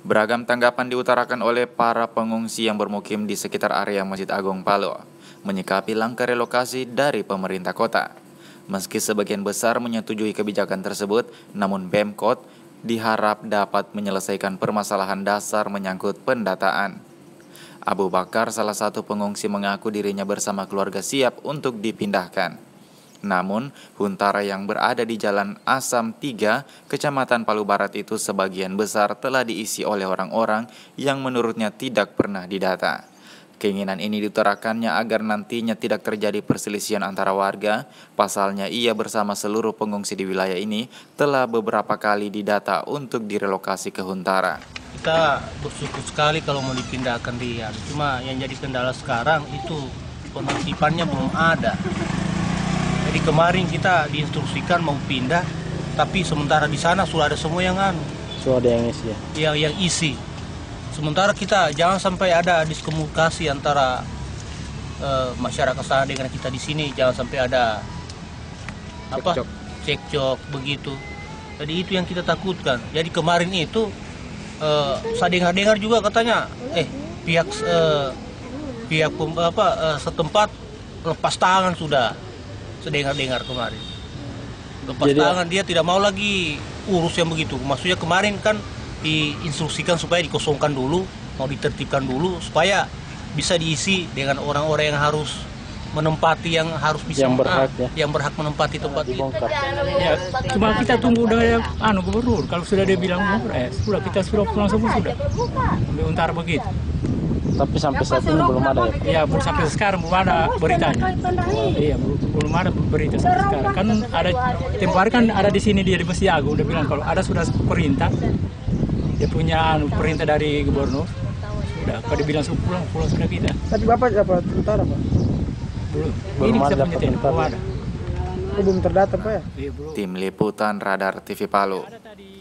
Beragam tanggapan diutarakan oleh para pengungsi yang bermukim di sekitar area Masjid Agung Palu menyikapi langkah relokasi dari pemerintah kota. Meski sebagian besar menyetujui kebijakan tersebut, namun Pemkot diharap dapat menyelesaikan permasalahan dasar menyangkut pendataan. Abu Bakar, salah satu pengungsi, mengaku dirinya bersama keluarga siap untuk dipindahkan. Namun, huntara yang berada di Jalan Asam 3, Kecamatan Palu Barat itu sebagian besar telah diisi oleh orang-orang yang menurutnya tidak pernah didata. Keinginan ini diutarakannya agar nantinya tidak terjadi perselisihan antara warga. Pasalnya, ia bersama seluruh pengungsi di wilayah ini telah beberapa kali didata untuk direlokasi ke huntara. Kita bersyukur sekali kalau mau dipindahkan dia. Cuma yang jadi kendala sekarang itu penertibannya belum ada. Jadi kemarin kita diinstruksikan mau pindah, tapi sementara di sana sudah ada semua yang sudah ada yang isi ya? Yang isi. Sementara kita jangan sampai ada diskomunikasi antara masyarakat sana dengan kita di sini, jangan sampai ada cekcok begitu. Jadi itu yang kita takutkan. Jadi kemarin itu saya dengar juga katanya pihak setempat lepas tangan sudah. Dengar kemarin lepas tangan, dia tidak mau lagi urus yang begitu. Maksudnya kemarin kan diinstruksikan supaya dikosongkan dulu, mau ditertibkan dulu supaya bisa diisi dengan orang-orang yang harus menempati, yang harus bisa yang berhak menempati tempat itu. Ya, cuma kita tunggu dari gubernur. Kalau sudah dia bilang sudah, kita sudah pulang semua sudah. Sampai Untara begitu. Tapi sampai saat ini belum ada ya? Ya, sampai sekarang belum ada beritanya. Iya, belum ada berita sampai sekarang. Kan ada tempoh hari kan ada di sini, dia di Masjid Agung udah bilang kalau ada sudah perintah. Dia punya perintah dari gubernur. Sudah, kalau dibilang pulang sudah kita. Tapi Bapak dapat tentara, Pak? Belum. Belum Ini ada kita punya tempoh ada. Belum terdata, Pak ya? Iya, belum. Tim Liputan Radar TV Palu.